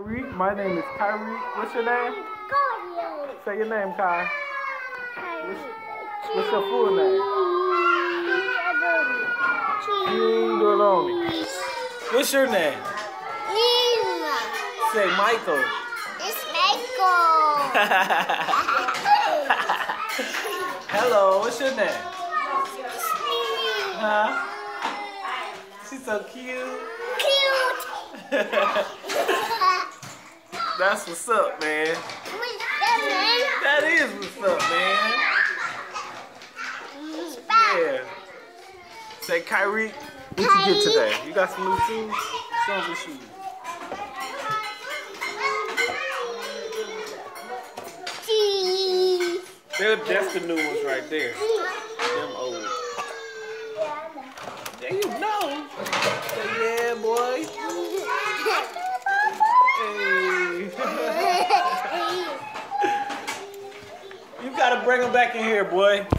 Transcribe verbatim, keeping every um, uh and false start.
Khyriek. My name is Khyriek. What's your name? Khyriek. Say your name, Kai. Khyriek. What's, what's your full name? Khyriek. What's your name? Lima. Say Michael. It's Michael. Hello, what's your name? Huh? She's so cute. Cute. That's what's up, man. What's that, man? That is what's up, man. Yeah. Say, Khyriek, what you get today? You got some new shoes? Show me the shoes. They're, that's the new ones right there. Them old. There you know. Say, yeah, boy. Hey. You gotta bring them back in here, boy.